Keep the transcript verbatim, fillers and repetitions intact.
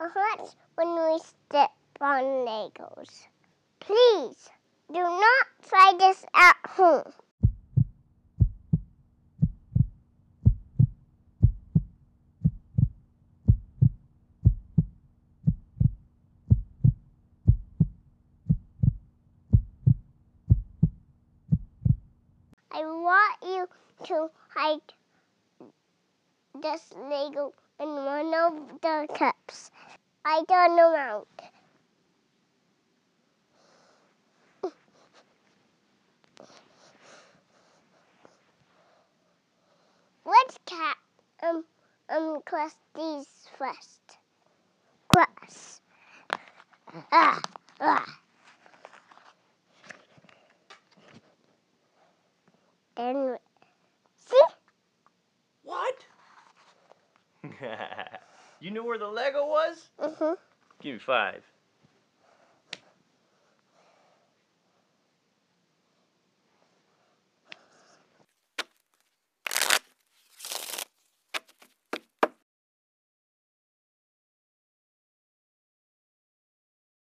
hurts when we step on Legos. Please, do not try this at home. I want you to hide this Lego in one of the cups. I turn around. Let's cat um um cross these first. Cross. Ah ah. Then see? What? You knew where the Lego was? Mm-hmm. Give me five.